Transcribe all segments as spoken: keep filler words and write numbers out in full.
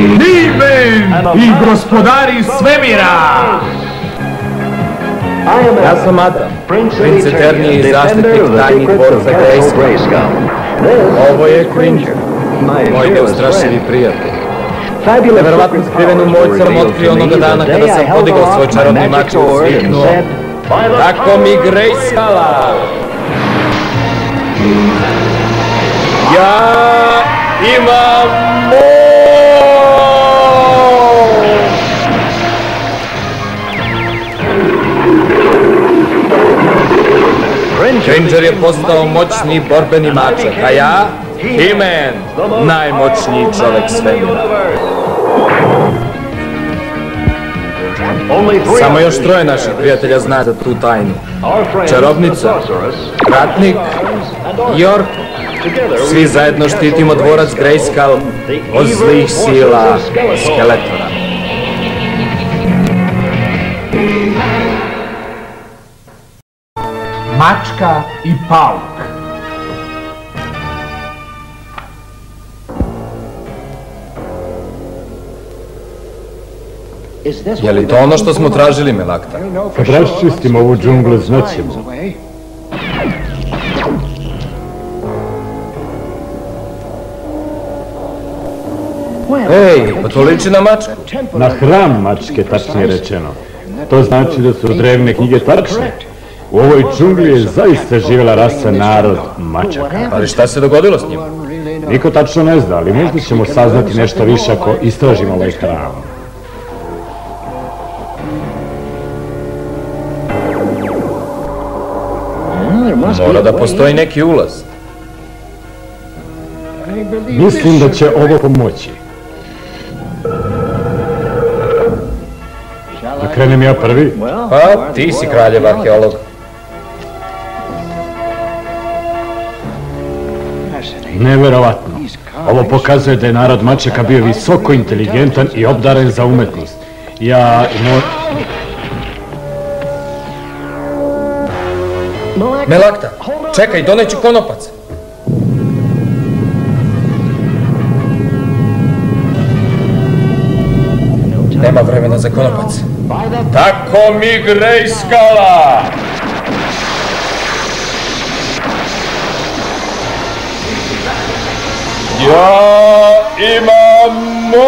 He-Man i gospodari svemira! Ja sam Adam, princ Eternije i zaštitnik tajnih dvorca Grayskull. Ovo je Cringer, moj neustrašivi prijatelj. Neverovatno skrivenu moć sam otkrio onoga dana kada sam podigao svoj čarobni mač i usviknuo: tako mi Grayskulla! Ja imam moć! Cringer je postao moćni borbeni mačak, a ja, He-Man, najmoćniji čovek svemira. Samo još troje naših prijatelja zna za tu tajnu. Čarobnica, ratnik i ork. Svi zajedno štitimo dvorac Grayskull od zlih sila Skeletora. Mačka i pauk. Je li to ono što smo tražili, Melakta? Kad raščistimo ovu džunglu, znaćemo. Ej, pa to liči na mačku. Na hram mačke, tačnije rečeno. To znači da su drevne knjige tačne. U ovoj džungli je zaista živjela rasa narod mačaka. Ali šta se dogodilo s njima? Niko tačno ne zna, ali možda ćemo saznati nešto više ako istražimo ovaj hram. Mora da postoji neki ulaz. Mislim da će ovo pomoći. Da krenem ja prvi? Pa, ti si kraljev arheolog. Neverovatno. Ovo pokazuje da je narod mačaka bio visoko inteligentan i obdaren za umetnost. Ja... Melakta, čekaj, doneću konopac. Nema vremena za konopac. Tako mi Grayskulla! Ja imam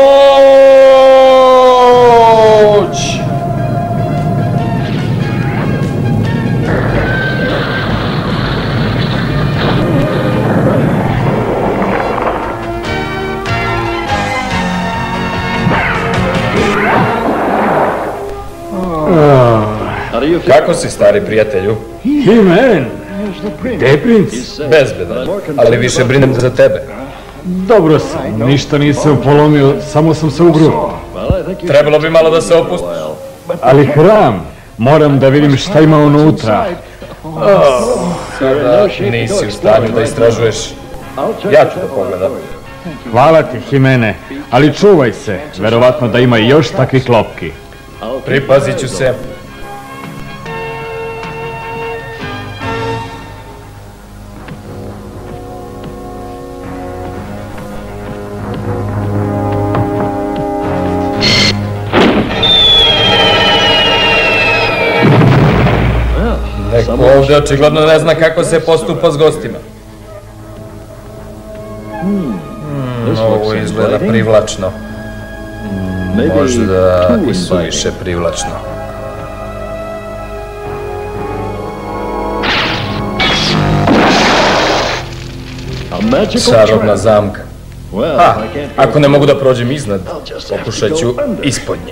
moć! Kako si, stari prijatelju? He-Man! Gde je princ? Bezbedan, ali više brinem za tebe. Dobro sam, ništa nisam polomio, samo sam se ugruo. Trebalo bi malo da se opustiš. Ali hram, moram da vidim šta ima unutra. Sada nisi u stanju da istražuješ. Ja ću da pogledam. Hvala ti, He-Mane, ali čuvaj se, verovatno da ima još takvih klopki. Pripazit ću se. Neko ovdje očigledno ne zna kako se postupa s gostima. Ovo izgleda privlačno. Možda i suviše privlačno. Čarobna zamka. A, ako ne mogu da prođem iznad, pokušat ću ispod nje.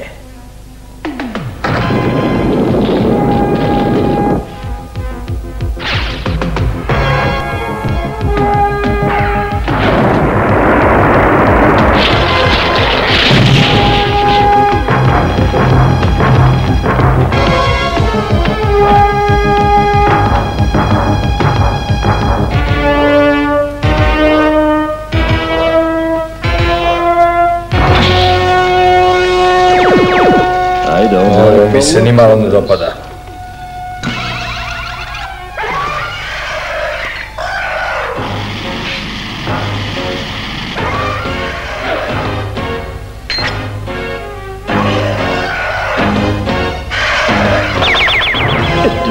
Ovo mi se ni malo ne dopada.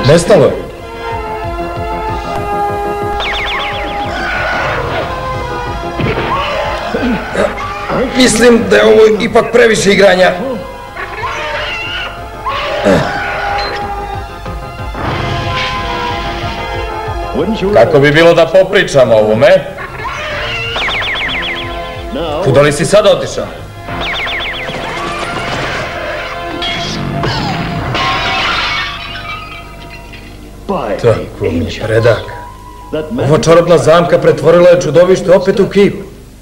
Nestalo je. Mislim da je ovo ipak previše igranja. Kako bi bilo da popričamo o ovome? Kuda li si sad otišao? Tako mi predak. Ova čarobna zamka pretvorila je čudovište opet u kip.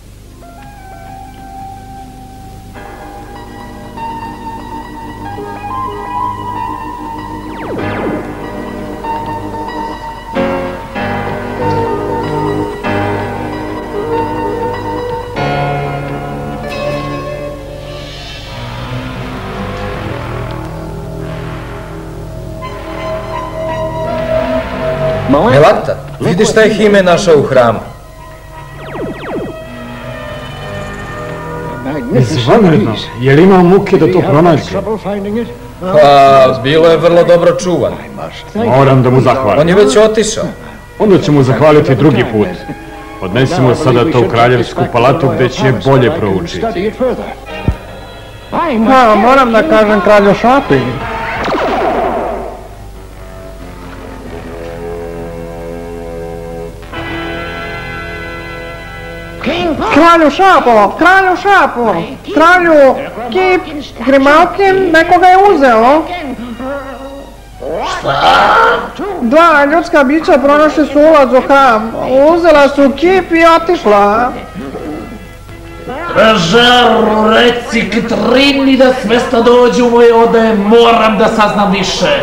Melakta, vidiš šta je Hime našao u hramu? Izvanredno, je li imao muke da to pronađe? Pa, bilo je vrlo dobro čuvan. Moram da mu zahvalim. On je već otišao. Onda ću mu zahvaliti drugi put. Odnesimo sada to u kraljevsku palatu gde će bolje proučiti. Pa, moram da kažem kralju Šapi. Kralju Šapo, kralju Šapo, kralju Kip Grimalkin nekoga je uzeo. Dva ljudska bića pronašli su ulaz u hram, uzela su Kip i otišla. Stražaru, reci Kitrini da smesta dođe u moje odaje, moram da saznam više.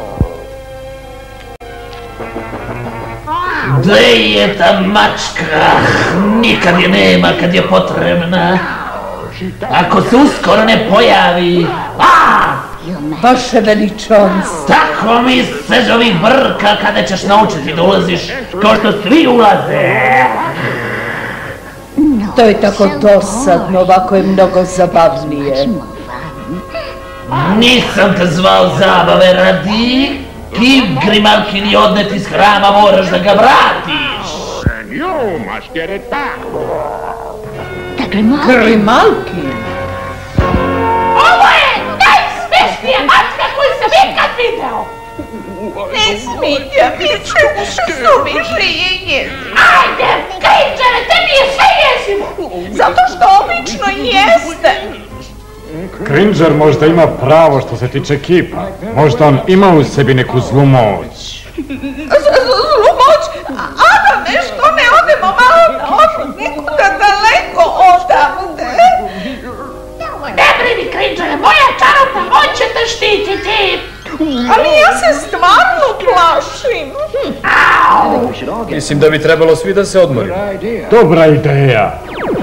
Gde je ta mačka? Nikad je nema kad je potrebna. Ako se uskoro ne pojavi... Vaše veličanstvo. Tako mi se ovih brka kada ćeš naučiti da ulaziš kao što svi ulaze. To je tako dosadno, ovako je mnogo zabavnije. Nisam te zvao zabave radi. Kip Grimalkin je odnet iz hrama, moraš da ga vratiš. Grimalkin? Ovo je najsmešnija mačka koju sam ikad video! Ne smiđa mi se, što mi prije jezi. Ajde, Krinđere, tebi je sve jezivo! Zato što obično jeste! Cringer možda ima pravo što se tiče Kipa. Možda on ima u sebi neku zlu moć. Zlu moć? A da nešto ne odemo malo na odnos, nikuda daleko odavde. Ne brini, Krinđere, moja čarobna moć će te štititi. Ali ja se stvarno plašim. Mislim da bi trebalo svi da se odmorimo. Dobra ideja.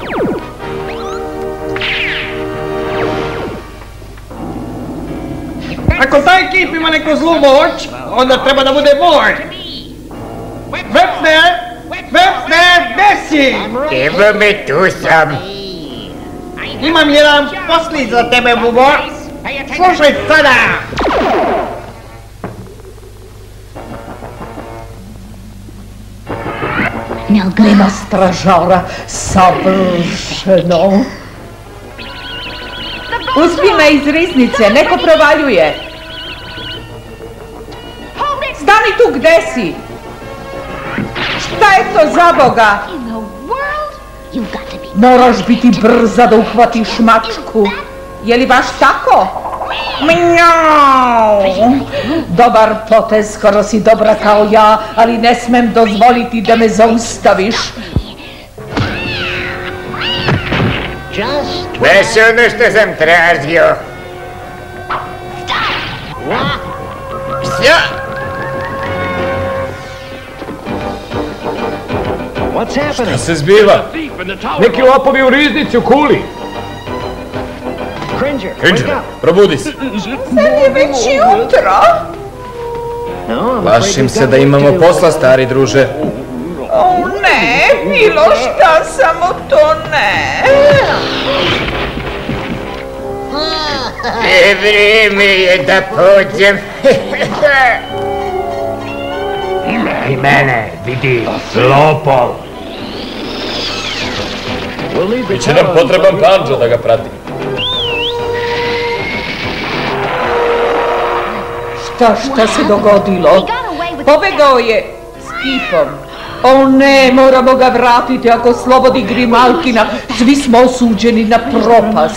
Ako taj Kip ima neku zlu moć, onda treba da bude moj. Webster! Webster, gde si? Evo me, tu sam. Imam jedan poslić za tebe, Bubo. Slušaj sada! Nema stražara, savršeno. Uspina iz riznice, neko provaljuje. Stani tu, gde si? Šta je to za Boga? Moraš biti brza da uhvatiš mačku. Je li baš tako? Mjau! Dobar potez, skoro si dobra kao ja, ali ne smem dozvoliti da me zaustaviš. Baš ono što sam tražio. Šta? Šta se zbiva? Neki lopovi u riznici u kuli. Cringer, probudi se. Sad je već jutro. Plašim se da imamo posla, stari druže. O ne, bilo šta, samo to ne. E, vrijeme je da pođem. I mene, vidi, Lopov. Biće nam potreban Panđo da ga prati. Šta, šta se dogodilo? Pobegao je s kipom. O ne, moramo ga vratiti ako slobodi Grimalkina. Svi smo osuđeni na propast.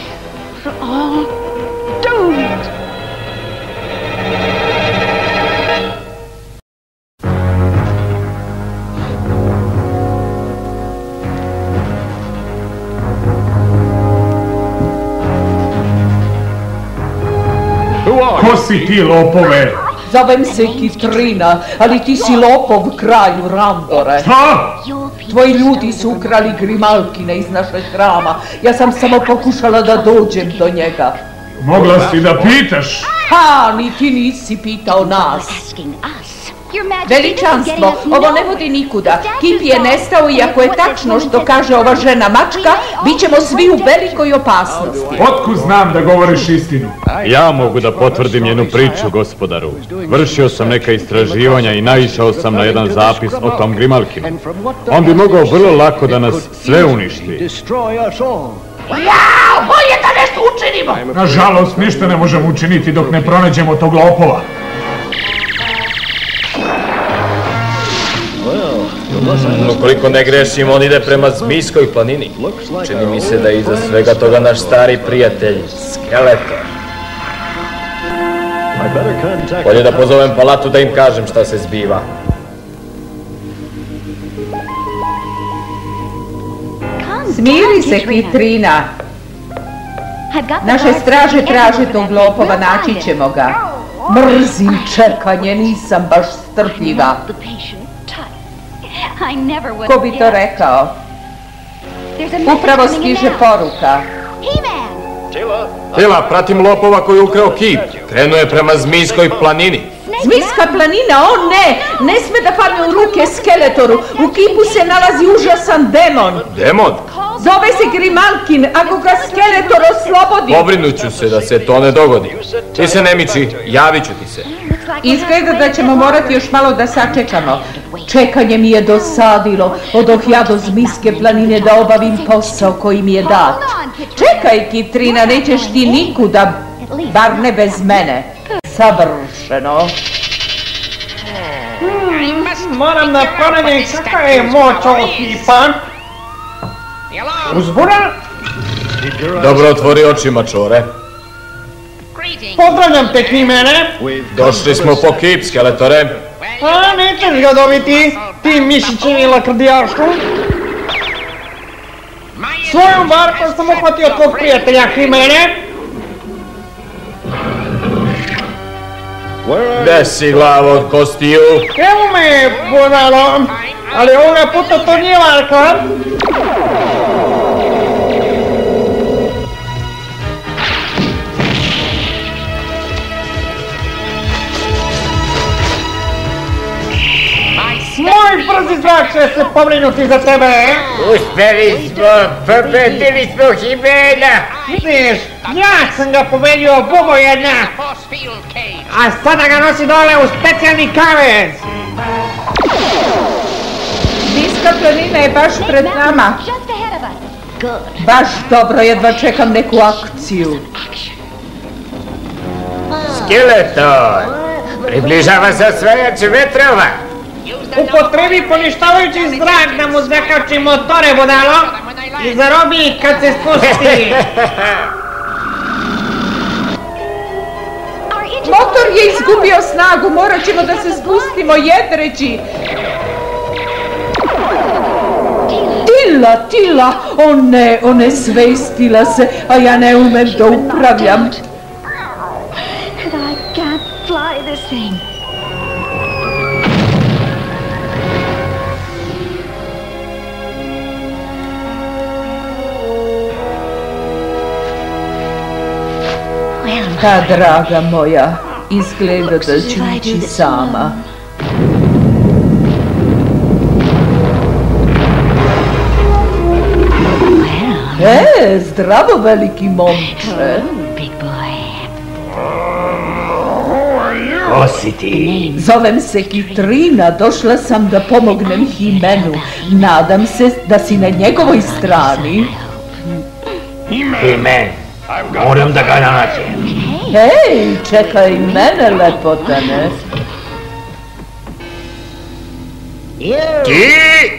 Ko si ti, lopove? Zovem se Kitrina, ali ti si lopov, kralju Randore. Šta? Tvoji ljudi su ukrali Grimalkine iz našeg hrama. Ja sam samo pokušala da dođem do njega. Mogla si da pitaš. Ha, ni ti nisi pitao nas. Veličanstvo, ovo ne vodi nikuda. Kip je nestao i ako je tačno što kaže ova žena mačka, bit ćemo svi u velikoj opasnosti. Otkud znam da govoriš istinu? Ja mogu da potvrdim jednu priču, gospodaru. Vršio sam neka istraživanja i naišao sam na jedan zapis o tom Grimalkinu. On bi mogao vrlo lako da nas sve uništi. Jao, bolje da nešto učinimo! Nažalost, ništa ne možemo učiniti dok ne pronađemo tog lopova. Ukoliko ne grešim, on ide prema Zmijskoj planini. Čini mi se da je iza svega toga naš stari prijatelj, Skeletor. Bolje da pozovem Palatu da im kažem šta se zbiva. Smiri se, Kitrina. Naše straže traže tog lopova, naći ćemo ga. Mrzim čekanje, nisam baš strpljiva. Ko bi to rekao? Upravo stiže poruka. Tila, pratim lopova koji je ukrao kip. Krenuo je prema Zmijskoj planini. Zmijska planina, o ne! Ne sme da padne u ruke Skeletoru. U kipu se nalazi užasan demon. Demon? Zove se Grimalkin, ako ga Skeletor oslobodi. Pobrinut ću se da se to ne dogodi. Ti se ne miči, javit ću ti se. Izgleda da ćemo morati još malo da sačekamo. Čekanje mi je dosadilo. Odoh ja do Zmijske planine da obavim posao koji mi je dat. Čekaj, Kitrina, nećeš ti nikuda, bar ne bez mene. Savršeno. Hmm, moram da pronađem kakva je moć ovog kipa. Uzbuna? Dobro, otvori oči, mačore. Pozdravljam te, Krimene. Došli smo po kip, Skeletore. A, nećeš ga dobiti, ti mišićini lakrdijašku. Svojom barkom sam uhvatio tvog prijatelja, Krimene. Gde si, glavo od kostiju? Evo me, budalo, ali ovoga puta to nije varka. Moj brzi zrak će se pobrinuti za tebe. Uspeli smo, pobedili smo Himena. Vidiš, ja sam ga pobedio bubojedna. A sada ga nosi dole u specijalni kavez. Zmijska planina je baš pred nama. Baš dobro, jedva čekam neku akciju. Skeletor, približava se osvajač vetrova. Upotrebi poništavajući zrak da mu zakači motore, budalo, i zarobi kad se spusti. Motor je izgubio snagu, morat ćemo da se spustimo jedreći. Tila, Tila, o ne, onesvestila se, a ja ne umem da upravljam. Da, draga moja, izgleda da ću ići sama. E, zdravo, veliki momče. Ko si ti? Zovem se Kitrina, došla sam da pomognem Himenu. Nadam se da si na njegovoj strani. Himen, moram da ga nađem. Hej, čekaj mene, lepotane. Ti!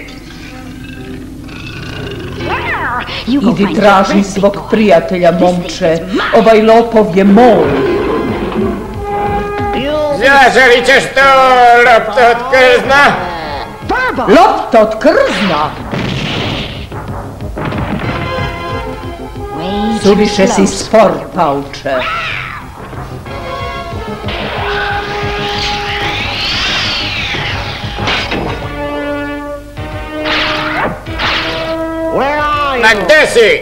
Idi traži svog prijatelja, momče. Ovaj lopov je moj. Zaželit ćeš to, lopta od krzna? Lopta od krzna? Suviše si spor, pauče. Ma gde si?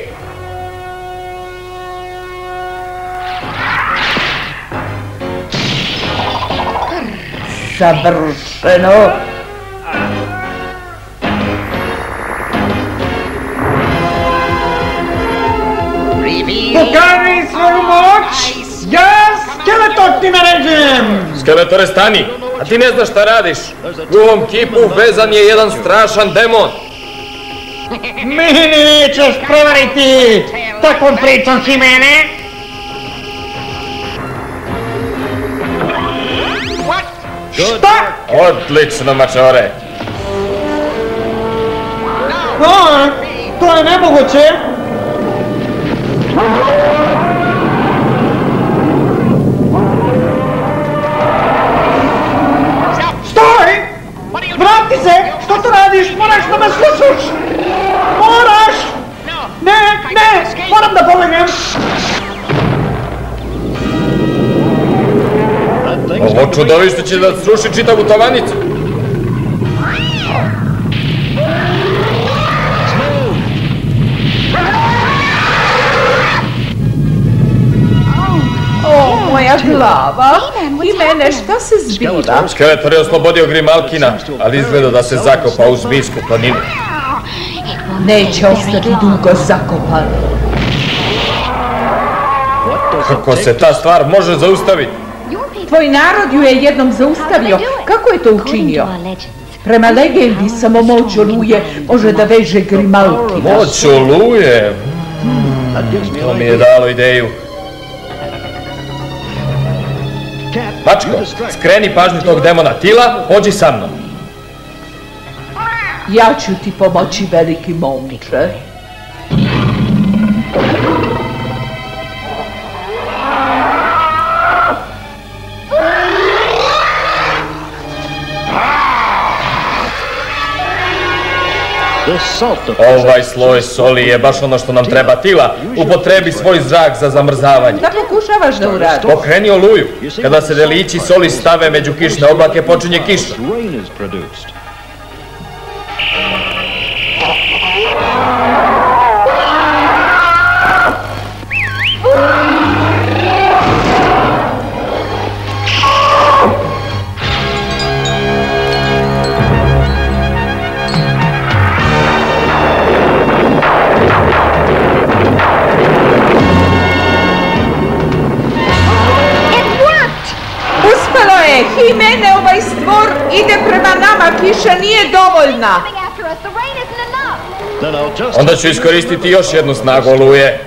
Savršeno. Pokaži svoju moć! Ja Skeletor ti naređujem! Skeletore, stani! A ti ne znaš šta radiš? U ovom kipu vezan je jedan strašan demon. Mene nećeš prevariti takvom pričom, Himene! Šta? Odlično, mačore! O, to je nemoguće! Stoj! Vrati se! Što to radiš? Moraš da me slušaš! Moraš! Ne, ne! Moram da pobegnem! Ovo čudovište će da sruši čitavu tavanicu. O, moja glava. Himene, šta se zbiva? Skeletor je oslobodio Grimalkina, ali izgleda da se zakopao u Zmijsku planinu. Neće ostati dugo zakopan. Kako se ta stvar može zaustaviti? Tvoj narod ju je jednom zaustavio. Kako je to učinio? Prema legendi samo moć oluje može da veže Grimalkina. Moć oluje? To mi je dalo ideju. Mačko, skreni pažnju tog demona Tila, pođi sa mnom. Ja ću ti pomoći, veliki momče. Ovaj sloj soli je baš ono što nam treba. Tila, upotrebi svoj zrak za zamrzavanje. Da pokušavaš da uradiš? Pokreni oluju. Kada se delići soli stave među kišne oblake, počinje kiša. Himene, ovaj stvor ide prema nama, kiša nije dovoljna. Onda ću iskoristiti još jednu snagu oluje.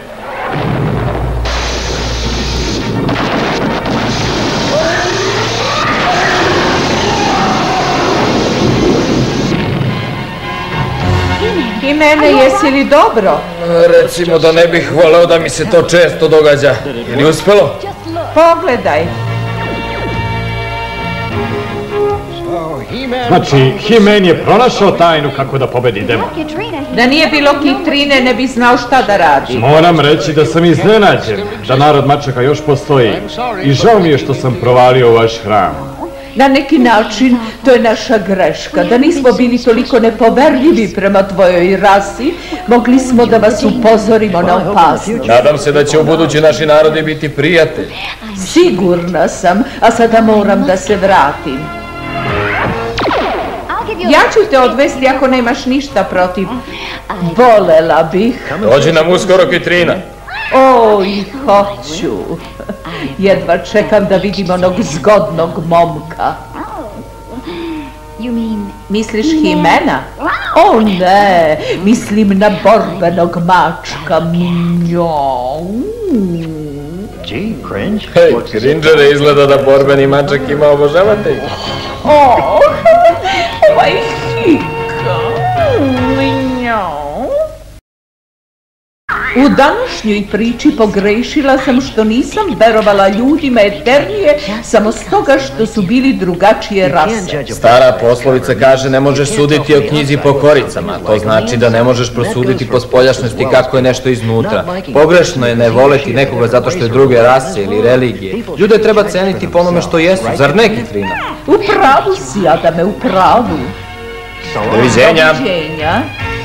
Himene, jesi li dobro? Recimo da ne bih voleo da mi se to često događa. Je li uspelo? Pogledaj. Znači, Himen je pronašao tajnu kako da pobedi demon. Da nije bilo Kitrine, ne bi znao šta da radi. Moram reći da sam iznenađen da narod mačaka još postoji i žao mi je što sam provalio u vaš hram. Na neki način to je naša greška. Da nismo bili toliko nepoverljivi prema tvojoj rasi, mogli smo da vas upozorimo na opasnost. Nadam se da će u budući naši narodi biti prijatelji. Sigurna sam, a sada moram da se vratim. Ja ću te odvesti ako nemaš ništa protiv. Volela bih. Dođi nam uskoro, Kitrina. Oj, hoću. Jedva čekam da vidim onog zgodnog momka. Misliš Himena? O ne, mislim na borbenog mačka. Hej, Cringere, izgleda da borbeni mačak ima obožavatelj. O, ovaj hika. U današnjoj priči pogrešila sam što nisam verovala ljudima Eternije samo stoga što su bili drugačije rase. Stara poslovica kaže ne možeš suditi o knjizi po koricama, to znači da ne možeš prosuditi po spoljašnosti kako je nešto iznutra. Pogrešno je ne voleti nekoga zato što je druge rase ili religije. Ljude treba ceniti po onome što jesu, zar ne, Kitrina? U pravu si, Adame, u pravu. Doviđenja. Doviđenja.